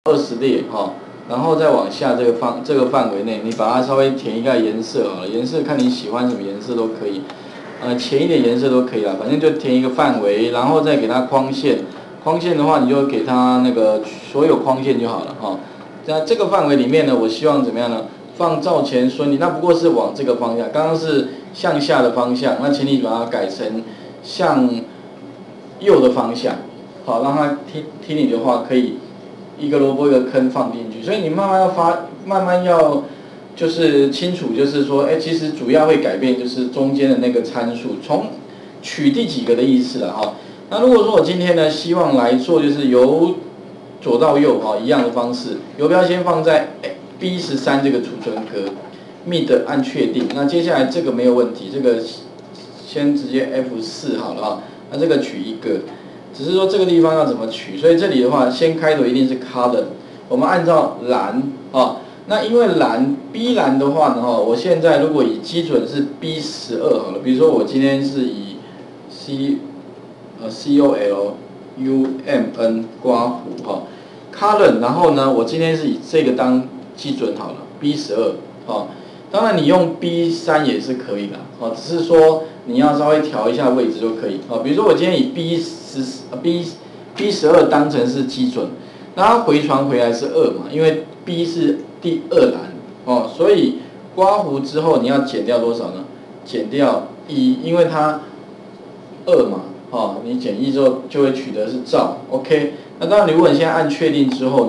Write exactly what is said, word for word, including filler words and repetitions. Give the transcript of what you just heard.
二十列哈，然后再往下这个范这个范围内，你把它稍微填一个颜色好了，颜色看你喜欢什么颜色都可以，呃浅一点颜色都可以啦，反正就填一个范围，然后再给它框线，框线的话你就给它那个所有框线就好了哈。那这个范围里面呢，我希望怎么样呢？放赵钱孙李，那不过是往这个方向，刚刚是向下的方向，那请你把它改成向右的方向，好，让它听听你的话，可以一个萝卜一个坑放进去。所以你慢慢要发，慢慢要就是清楚，就是说，哎，其实主要会改变就是中间的那个参数，从取第几个的意思了哈。那如果说我今天呢，希望来做就是由左到右哈一样的方式，游标先放在 B 十三这个储存格 ，mid 按确定。那接下来这个没有问题，这个先直接 F 四好了哈。那这个取一个，只是说这个地方要怎么取，所以这里的话，先开头一定是 column， 我们按照栏啊。那因为栏 B 栏的话呢哈，我现在如果以基准是 B 十二好了，比如说我今天是以 C 呃 C O L U M N 刮弧哈 column， 然后呢，我今天是以这个当基准好了 B 十二哈。当然你用 B 三也是可以的，哦，只是说你要稍微调一下位置就可以，哦，比如说我今天以 B 十 B B 十二当成是基准，那它回传回来是二嘛，因为 B 是第二栏，哦，所以刮弧之后你要减掉多少呢？减掉一，因为它二嘛，哦，你减一之后就会取得是兆 ，OK。那当然，如果你现在按确定之后。